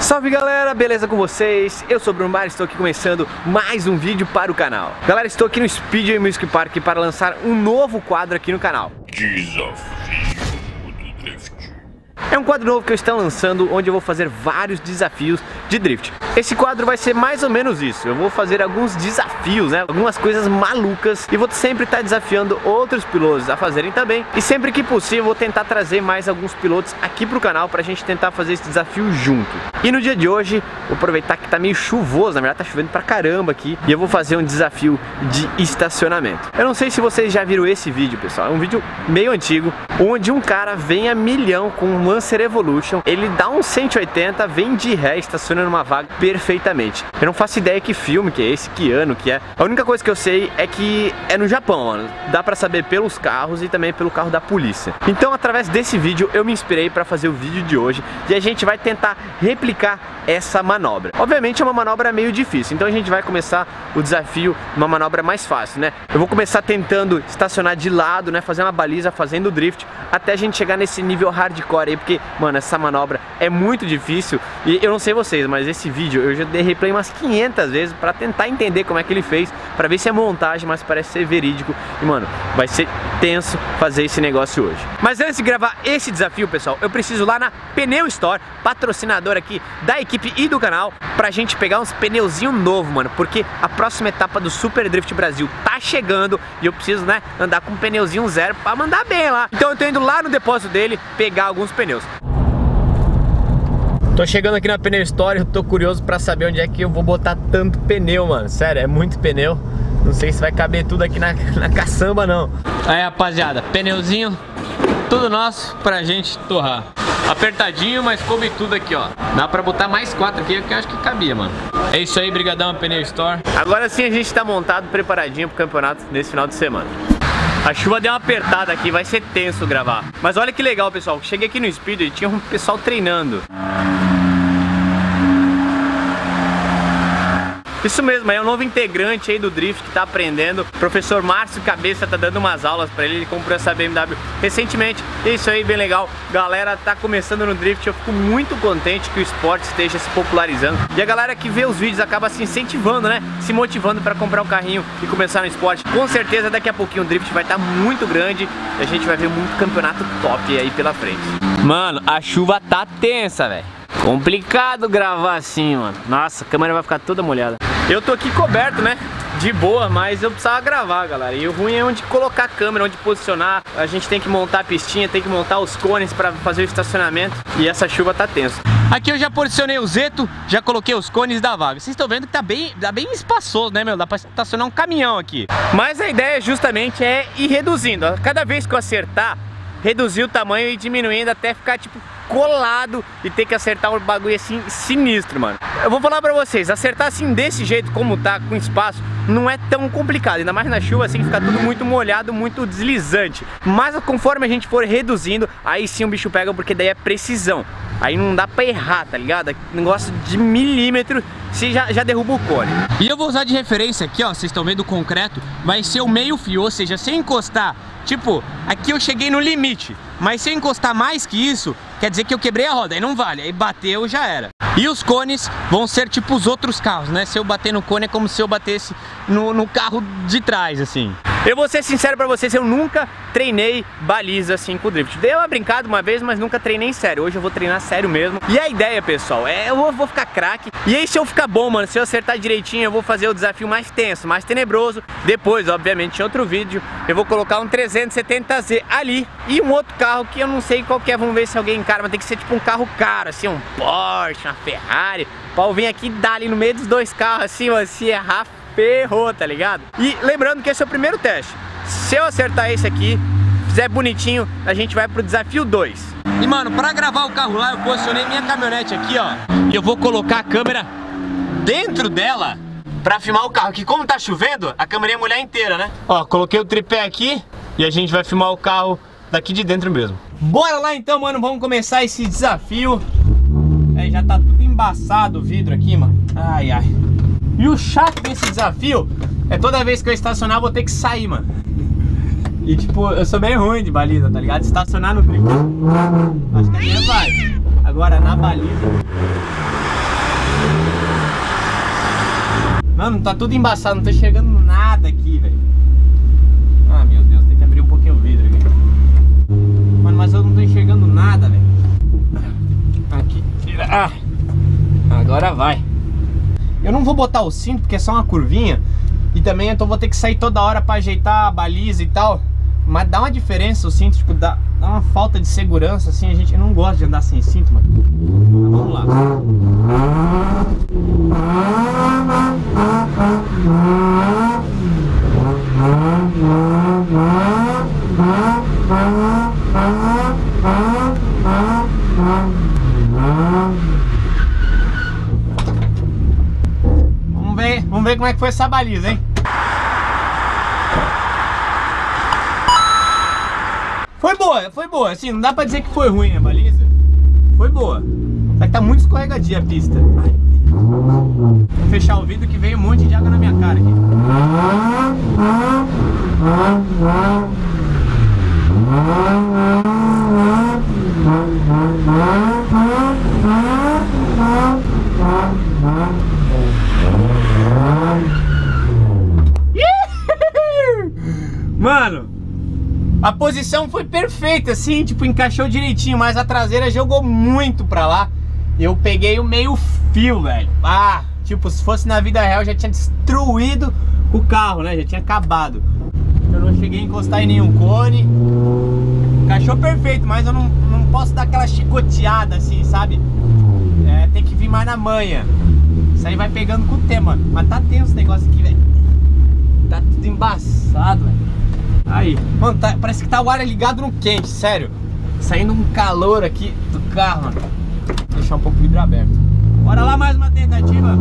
Salve galera, beleza com vocês? Eu sou o Bruno Bar, estou aqui começando mais um vídeo para o canal. Galera, estou aqui no Speedway Music Park para lançar um novo quadro aqui no canal. Desafio do Drift. É um quadro novo que eu estou lançando, onde eu vou fazer vários desafios de drift. Esse quadro vai ser mais ou menos isso. Eu vou fazer alguns desafios, né? Algumas coisas malucas. E vou sempre estar desafiando outros pilotos a fazerem também. E sempre que possível, vou tentar trazer mais alguns pilotos aqui pro canal pra gente tentar fazer esse desafio junto. E no dia de hoje, vou aproveitar que tá meio chuvoso. Na verdade, tá chovendo pra caramba aqui. E eu vou fazer um desafio de estacionamento. Eu não sei se vocês já viram esse vídeo, pessoal. É um vídeo meio antigo, onde um cara vem a milhão com um Lancer Evolution. Ele dá um 180, vem de ré, estaciona numa vaga perfeitamente. Eu não faço ideia que filme que é esse, que ano que é. A única coisa que eu sei é que é no Japão, mano. Dá pra saber pelos carros e também pelo carro da polícia. Então, através desse vídeo, eu me inspirei pra fazer o vídeo de hoje. E a gente vai tentar replicar essa manobra. Obviamente é uma manobra meio difícil, então a gente vai começar o desafio numa manobra mais fácil, né? Eu vou começar tentando estacionar de lado, né? Fazer uma baliza, fazendo drift, até a gente chegar nesse nível hardcore aí, porque, mano, essa manobra é muito difícil. E eu não sei vocês, mas esse vídeo eu já dei replay umas 500 vezes pra tentar entender como é que ele fez, pra ver se é montagem, mas parece ser verídico. E, mano, vai ser tenso fazer esse negócio hoje. Mas antes de gravar esse desafio, pessoal, eu preciso ir lá na Pneu Store, patrocinador aqui da equipe e do canal, pra gente pegar uns pneuzinhos novos, mano, porque a próxima etapa do Super Drift Brasil tá chegando e eu preciso, né, andar com um pneuzinho zero pra mandar bem lá. Então eu tô indo lá no depósito dele pegar alguns pneus. Tô chegando aqui na Pneu Store, eu tô curioso pra saber onde é que eu vou botar tanto pneu, mano. Sério, é muito pneu. Não sei se vai caber tudo aqui na caçamba, não. Aí, rapaziada, pneuzinho, tudo nosso pra gente torrar. Apertadinho, mas coube tudo aqui, ó. Dá pra botar mais 4 aqui, que eu acho que cabia, mano. É isso aí, brigadão, Pneu Store. Agora sim a gente tá montado, preparadinho pro campeonato nesse final de semana. A chuva deu uma apertada aqui, vai ser tenso gravar. Mas olha que legal, pessoal. Cheguei aqui no Speedway e tinha um pessoal treinando. Isso mesmo, é um novo integrante aí do Drift que tá aprendendo. O professor Márcio Cabeça tá dando umas aulas pra ele. Ele comprou essa BMW recentemente. Isso aí, bem legal. Galera tá começando no Drift. Eu fico muito contente que o esporte esteja se popularizando. E a galera que vê os vídeos acaba se incentivando, né? Se motivando pra comprar um carrinho e começar no esporte. Com certeza daqui a pouquinho o Drift vai estar muito grande e a gente vai ver muito campeonato top aí pela frente. Mano, a chuva tá tensa, velho. Complicado gravar assim, mano. Nossa, a câmera vai ficar toda molhada. Eu tô aqui coberto, né? De boa, mas eu precisava gravar, galera. E o ruim é onde colocar a câmera, onde posicionar. A gente tem que montar a pistinha, tem que montar os cones pra fazer o estacionamento. E essa chuva tá tensa. Aqui eu já posicionei o Zeto, já coloquei os cones da vaga. Vocês estão vendo que tá bem espaçoso, né, meu? Dá pra estacionar um caminhão aqui. Mas a ideia justamente é ir reduzindo. Cada vez que eu acertar, reduzir o tamanho e diminuindo até ficar, tipo, colado e ter que acertar um bagulho assim sinistro, mano. Eu vou falar pra vocês, acertar assim desse jeito como tá, com espaço, não é tão complicado, ainda mais na chuva assim, fica tudo muito molhado, muito deslizante. Mas conforme a gente for reduzindo, aí sim o bicho pega, porque daí é precisão. Aí não dá pra errar, tá ligado? Negócio de milímetro, você já derruba o cone. E eu vou usar de referência aqui, ó, vocês estão vendo o concreto, vai ser o meio fio, ou seja, se eu encostar, tipo, aqui eu cheguei no limite, mas se eu encostar mais que isso, quer dizer que eu quebrei a roda, aí não vale, aí bateu, já era. E os cones vão ser tipo os outros carros, né? Se eu bater no cone é como se eu batesse no carro de trás, assim. Eu vou ser sincero pra vocês, eu nunca treinei baliza assim com o drift. Dei uma brincada uma vez, mas nunca treinei sério. Hoje eu vou treinar sério mesmo. E a ideia, pessoal, é eu vou ficar craque. E aí se eu ficar bom, mano, se eu acertar direitinho, eu vou fazer o desafio mais tenso, mais tenebroso. Depois, obviamente, em outro vídeo, eu vou colocar um 370Z ali e um outro carro que eu não sei qual que é. Vamos ver se alguém encara, mas tem que ser tipo um carro caro, assim, um Porsche, uma Ferrari. Pra eu vir aqui e dar ali no meio dos dois carros, assim, ó, se errar, ferrou, tá ligado? E lembrando que esse é o primeiro teste. Se eu acertar esse aqui, fizer bonitinho, a gente vai pro desafio 2. E mano, pra gravar o carro lá, eu posicionei minha caminhonete aqui, ó. E eu vou colocar a câmera dentro dela pra filmar o carro. Que como tá chovendo, a câmera ia molhar inteira, né? Ó, coloquei o tripé aqui e a gente vai filmar o carro daqui de dentro mesmo. Bora lá então, mano, vamos começar esse desafio. É, já tá tudo embaçado o vidro aqui, mano. Ai, ai. E o chato desse desafio é toda vez que eu estacionar, eu vou ter que sair, mano. E tipo, eu sou meio ruim de baliza, tá ligado? Estacionar no drift, acho que até vai. Agora na baliza Mano, tá tudo embaçado, não tô enxergando nada aqui, velho. Ah, meu Deus, tem que abrir um pouquinho o vidro aqui. Mano, mas eu não tô enxergando nada, velho. Aqui, tira. Ah, agora vai. Eu não vou botar o cinto porque é só uma curvinha. E também eu vou ter que sair toda hora pra ajeitar a baliza e tal. Mas dá uma diferença o cinto, tipo, dá uma falta de segurança, assim. A gente não gosta de andar sem cinto, mano. Mas vamos lá. Vamos ver como é que foi essa baliza, hein? Foi boa, assim, não dá pra dizer que foi ruim a baliza. Foi boa. Só que tá muito escorregadia a pista. Ai. Vou fechar o vidro que veio um monte de água na minha cara aqui. Mano, a posição foi perfeita, assim, tipo, encaixou direitinho, mas a traseira jogou muito pra lá. Eu peguei o meio fio, velho. Ah, tipo, se fosse na vida real, já tinha destruído o carro, né? Já tinha acabado. Eu não cheguei a encostar em nenhum cone. Encaixou perfeito, mas eu não posso dar aquela chicoteada assim, sabe? É, tem que vir mais na manha. Isso aí vai pegando com o tempo, mano. Mas tá tenso esse negócio aqui, velho. Tá tudo embaçado, velho. Aí, mano, parece que tá o ar ligado no quente, sério. Saindo um calor aqui do carro, mano. Vou deixar um pouco o vidro aberto. Bora lá, mais uma tentativa.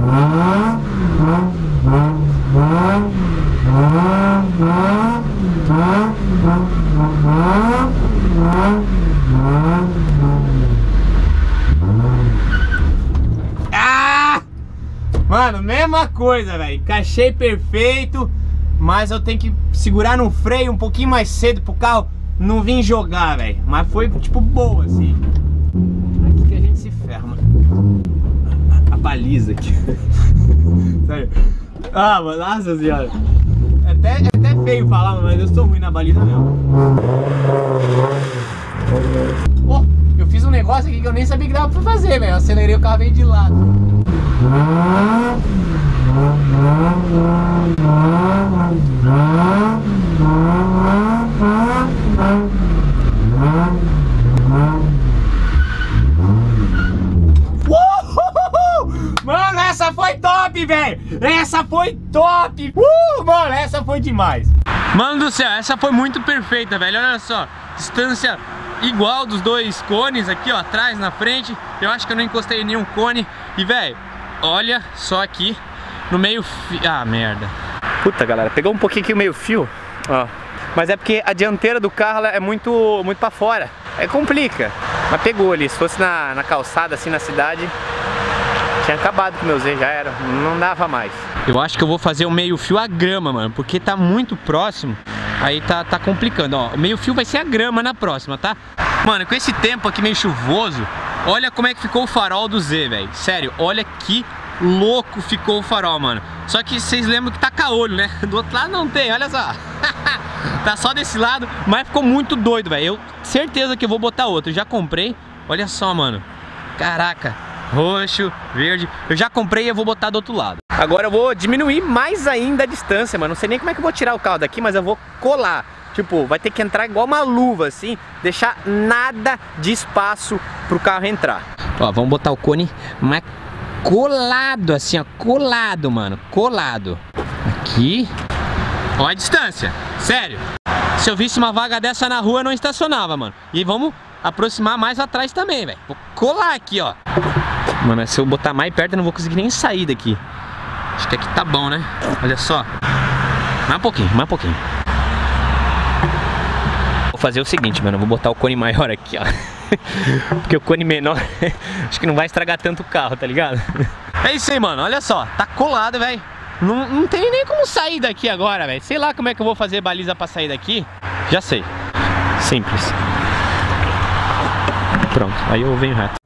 Ah! Mano, mesma coisa, velho. Encaixei perfeito. Mas eu tenho que segurar no freio um pouquinho mais cedo pro carro não vir jogar, velho. Mas foi, tipo, boa, assim. Aqui que a gente se ferra, mano. A baliza aqui. Sério. Ah, mano, nossa senhora. É até feio falar, mas eu sou ruim na baliza mesmo. Oh, eu fiz um negócio aqui que eu nem sabia que dava pra fazer, velho. Eu acelerei o carro veio de lado. Mano, essa foi top, velho! Essa foi top! Mano, essa foi demais! Mano do céu, essa foi muito perfeita, velho. Olha só, distância igual dos dois cones aqui, ó, atrás, na frente. Eu acho que eu não encostei em nenhum cone. E, velho, olha só aqui no meio fio. Ah, merda. Puta, galera, pegou um pouquinho aqui o meio fio, ó. Mas é porque a dianteira do carro ela é muito pra fora. É, complica. Mas pegou ali, se fosse na calçada, assim, na cidade, tinha acabado com o meu Z, já era. Não dava mais. Eu acho que eu vou fazer o meio fio a grama, mano, porque tá muito próximo. Aí tá complicando, ó. O meio fio vai ser a grama na próxima, tá? Mano, com esse tempo aqui meio chuvoso, olha como é que ficou o farol do Z, velho. Sério, olha que louco ficou o farol, mano. Só que vocês lembram que tá caolho, né? Do outro lado não tem, olha só. Tá só desse lado, mas ficou muito doido, velho. Eu certeza que eu vou botar outro. Eu já comprei, olha só, mano. Caraca, roxo, verde. Eu já comprei e eu vou botar do outro lado. Agora eu vou diminuir mais ainda a distância, mano. Não sei nem como é que eu vou tirar o carro daqui, mas eu vou colar. Tipo, vai ter que entrar igual uma luva, assim. Deixar nada de espaço pro carro entrar. Ó, vamos botar o cone mais colado, assim, ó. Colado, mano. Colado. Aqui. Ó a distância. Sério. Se eu visse uma vaga dessa na rua, eu não estacionava, mano. E vamos aproximar mais atrás também, velho. Vou colar aqui, ó. Mano, se eu botar mais perto, eu não vou conseguir nem sair daqui. Acho que aqui tá bom, né? Olha só. Mais um pouquinho, mais um pouquinho. Vou fazer o seguinte, mano. Eu vou botar o cone maior aqui, ó. Porque o cone menor acho que não vai estragar tanto o carro, tá ligado? É isso aí, mano. Olha só. Tá colado, velho. Não tem nem como sair daqui agora, velho. Sei lá como é que eu vou fazer baliza pra sair daqui. Já sei. Simples. Pronto. Aí eu venho reto.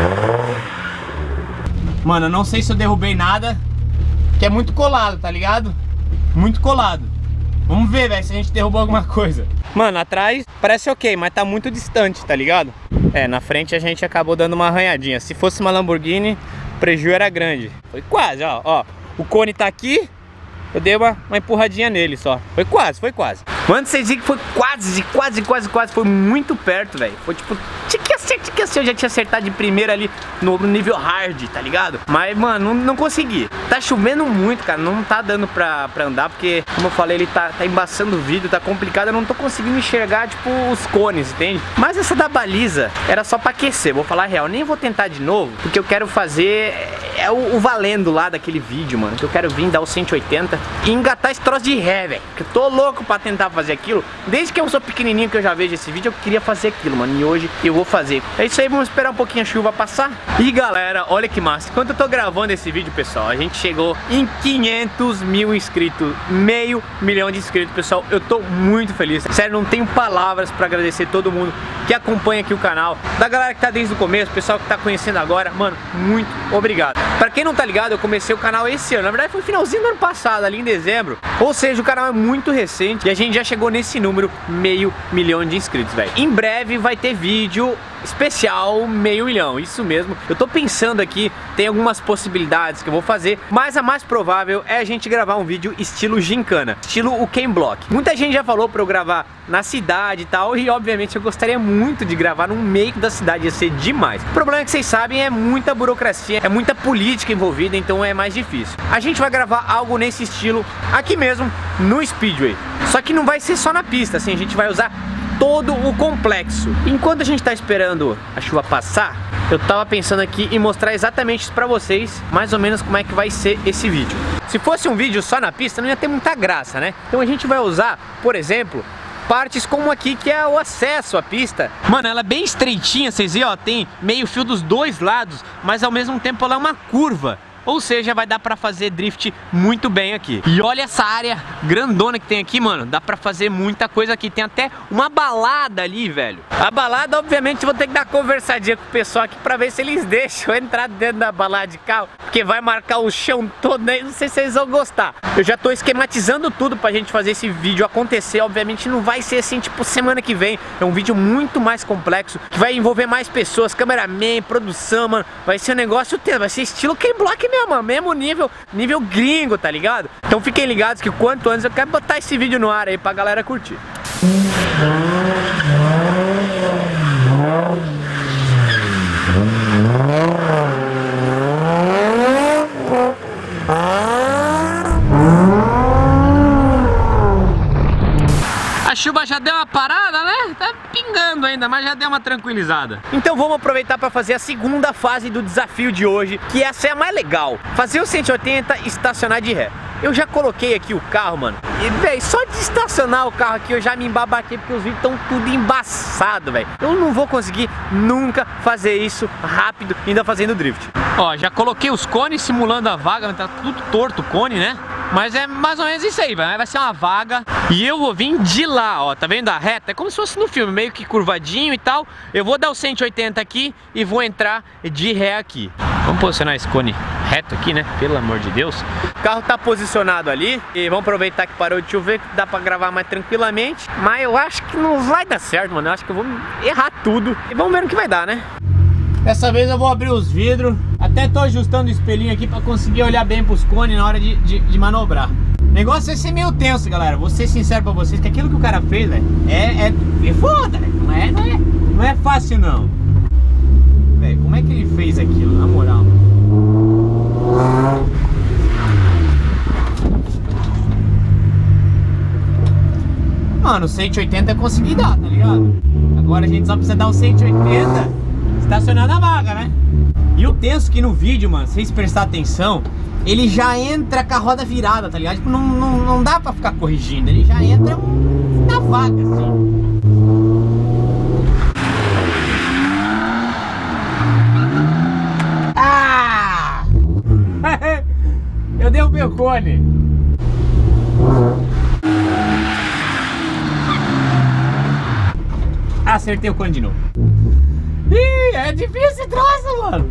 Mano, eu não sei se eu derrubei nada, que é muito colado, tá ligado? Muito colado. Vamos ver, velho, se a gente derrubou alguma coisa. Mano, atrás parece ok, mas tá muito distante, tá ligado? É, na frente a gente acabou dando uma arranhadinha. Se fosse uma Lamborghini, o prejuízo era grande. Foi quase, ó. O cone tá aqui, eu dei uma empurradinha nele só. Foi quase, foi quase. Mano, vocês viram que foi quase. Foi muito perto, velho. Foi tipo, tinha que acertar. Eu já tinha acertado de primeira ali no nível hard, tá ligado? Mas, mano, não consegui. Tá chovendo muito, cara. Não tá dando pra andar, porque, como eu falei, ele tá embaçando o vídeo, tá complicado. Eu não tô conseguindo enxergar, tipo, os cones, entende? Mas essa da baliza era só pra aquecer, vou falar a real. Nem vou tentar de novo, porque eu quero fazer o valendo lá daquele vídeo, mano. Que eu quero vir dar o 180 e engatar esse troço de ré, velho. Que eu tô louco pra tentar fazer aquilo. Desde que eu sou pequenininho que eu já vejo esse vídeo, eu queria fazer aquilo, mano. E hoje eu vou fazer. É isso aí, vamos esperar um pouquinho a chuva passar. E galera, olha que massa. Enquanto eu tô gravando esse vídeo, pessoal, a gente chegou em 500 mil inscritos. Meio milhão de inscritos, pessoal. Eu tô muito feliz. Sério, não tenho palavras pra agradecer todo mundo que acompanha aqui o canal. Da galera que tá desde o começo, pessoal que tá conhecendo agora. Mano, muito obrigado. Pra quem não tá ligado, eu comecei o canal esse ano. Na verdade foi finalzinho do ano passado, ali em dezembro. Ou seja, o canal é muito recente e a gente já chegou nesse número, meio milhão de inscritos, velho. Em breve vai ter vídeo especial meio milhão, isso mesmo. Eu tô pensando aqui, tem algumas possibilidades que eu vou fazer, mas a mais provável é a gente gravar um vídeo estilo gincana, estilo o Ken Block. Muita gente já falou pra eu gravar na cidade e tal, e obviamente eu gostaria muito de gravar no meio da cidade, ia ser demais. O problema é que vocês sabem, é muita burocracia, é muita política envolvida, então é mais difícil. A gente vai gravar algo nesse estilo aqui mesmo, no Speedway. Só que não vai ser só na pista, assim, a gente vai usar todo o complexo. Enquanto a gente tá esperando a chuva passar, eu tava pensando aqui em mostrar exatamente isso pra vocês, mais ou menos como é que vai ser esse vídeo. Se fosse um vídeo só na pista, não ia ter muita graça, né? Então a gente vai usar, por exemplo, partes como aqui, que é o acesso à pista. Mano, ela é bem estreitinha, vocês viram, ó, tem meio fio dos dois lados, mas ao mesmo tempo ela é uma curva. Ou seja, vai dar pra fazer drift muito bem aqui. E olha essa área grandona que tem aqui, mano. Dá pra fazer muita coisa aqui. Tem até uma balada ali, velho. A balada, obviamente, vou ter que dar conversadinha com o pessoal aqui pra ver se eles deixam eu entrar dentro da balada de carro, porque vai marcar o chão todo aí. Não sei se vocês vão gostar. Eu já tô esquematizando tudo pra gente fazer esse vídeo acontecer. Obviamente não vai ser assim, tipo, semana que vem. É um vídeo muito mais complexo, que vai envolver mais pessoas, cameraman, produção, mano. Vai ser um negócio, vai ser estilo Ken Block mesmo nível gringo, tá ligado? Então fiquem ligados que o quanto antes eu quero botar esse vídeo no ar aí pra galera curtir. A chuva já deu uma parada, né? Tá pingando ainda, mas já deu uma tranquilizada. Então vamos aproveitar para fazer a segunda fase do desafio de hoje, que essa é a mais legal. Fazer o 180 e estacionar de ré. Eu já coloquei aqui o carro, mano. E, velho, só de estacionar o carro aqui eu já me embabaquei, porque os vídeos estão tudo embaçado, velho. Eu não vou conseguir nunca fazer isso rápido, ainda fazendo drift. Ó, já coloquei os cones simulando a vaga, tá tudo torto o cone, né? Mas é mais ou menos isso aí, vai ser uma vaga. E eu vou vir de lá, ó, tá vendo a reta? É como se fosse no filme, meio que curvadinho e tal. Eu vou dar o 180 aqui e vou entrar de ré aqui. Vamos posicionar esse cone reto aqui, né? Pelo amor de Deus. O carro tá posicionado ali. E vamos aproveitar que parou de chover, que dá pra gravar mais tranquilamente. Mas eu acho que não vai dar certo, mano. Eu acho que eu vou errar tudo. E vamos ver no que vai dar, né? Dessa vez eu vou abrir os vidros. Até tô ajustando o espelhinho aqui pra conseguir olhar bem pros cones na hora de manobrar. O negócio é ser meio tenso, galera. Vou ser sincero pra vocês que aquilo que o cara fez, velho, é foda, velho. Não é fácil, não. Velho, como é que ele fez aquilo, na moral? Mano, o 180 eu consegui dar, tá ligado? Agora a gente só precisa dar o 180 estacionar na vaga, né? E o tenso que no vídeo, mano, se vocês prestarem atenção, ele já entra com a roda virada, tá ligado? Tipo, não dá pra ficar corrigindo, ele já entra na vaga, assim. Ah! Eu derrubei o cone. Acertei o cone de novo. Ih, é difícil esse troço, mano.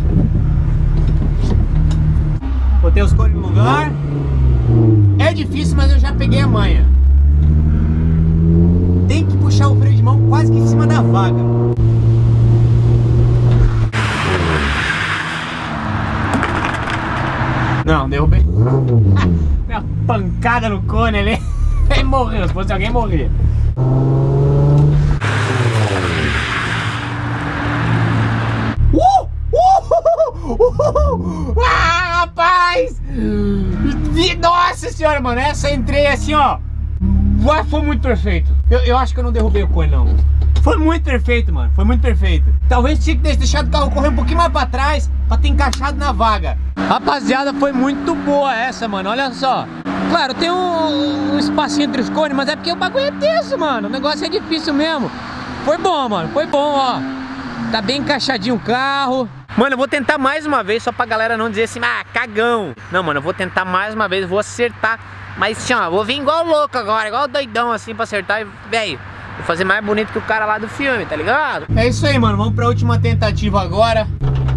Botei os cones no lugar. É difícil, mas eu já peguei a manha. Tem que puxar o freio de mão quase que em cima da vaga. Não, derrubei. Minha pancada no cone ali. Ele morreu, se fosse alguém morrer. Ah, rapaz! Nossa senhora, mano, essa entrei assim, ó. Foi muito perfeito. Eu acho que eu não derrubei o cone, não. Foi muito perfeito, mano, foi muito perfeito. Talvez tinha que ter deixado o carro correr um pouquinho mais pra trás pra ter encaixado na vaga. Rapaziada, foi muito boa essa, mano, olha só. Claro, tem um espacinho entre os cones, mas é porque o bagulho é tenso, mano. O negócio é difícil mesmo. Foi bom, mano, foi bom, ó. Tá bem encaixadinho o carro. Mano, eu vou tentar mais uma vez, só pra galera não dizer assim, ah, cagão. Não, mano, eu vou tentar mais uma vez, vou acertar. Mas assim, ó, vou vir igual louco agora, igual doidão assim pra acertar e, velho, vou fazer mais bonito que o cara lá do filme, tá ligado? É isso aí, mano, vamos pra última tentativa agora.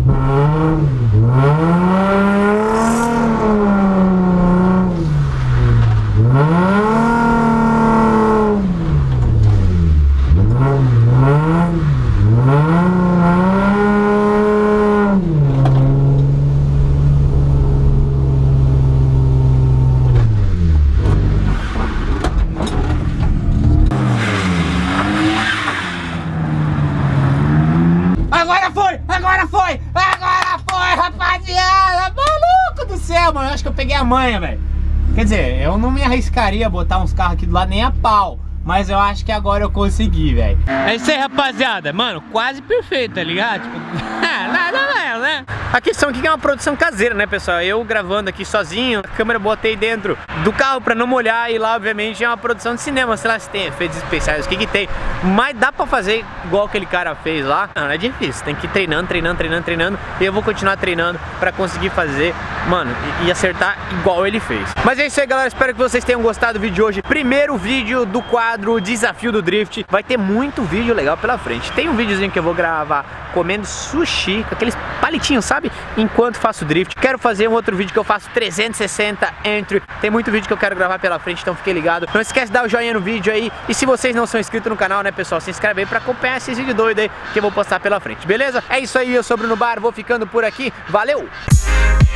Agora foi, rapaziada! Maluco do céu, mano, eu acho que eu peguei a manha, velho. Quer dizer, eu não me arriscaria a botar uns carros aqui do lado nem a pau, mas eu acho que agora eu consegui, velho. É isso aí, rapaziada. Mano, quase perfeito, tá ligado? Tipo, não, né? A questão aqui é uma produção caseira, né, pessoal? Eu gravando aqui sozinho, a câmera eu botei dentro do carro pra não molhar. E lá, obviamente, é uma produção de cinema. Sei lá se tem efeitos especiais, o que que tem. Mas dá pra fazer igual aquele cara fez lá. Não, é difícil, tem que ir treinando. E eu vou continuar treinando pra conseguir fazer, mano, e acertar igual ele fez. Mas é isso aí, galera, espero que vocês tenham gostado do vídeo de hoje. Primeiro vídeo do quadro Desafio do Drift. Vai ter muito vídeo legal pela frente. Tem um videozinho que eu vou gravar comendo sushi, com aqueles palitinhos, sabe? Enquanto faço drift. Quero fazer um outro vídeo que eu faço 360 entry. Tem muito vídeo que eu quero gravar pela frente, então fique ligado. Não esquece de dar o joinha no vídeo aí. E se vocês não são inscritos no canal, né, pessoal, se inscreve aí pra acompanhar esses vídeos doidos aí que eu vou postar pela frente, beleza? É isso aí, eu sou o Bruno Bar, vou ficando por aqui. Valeu!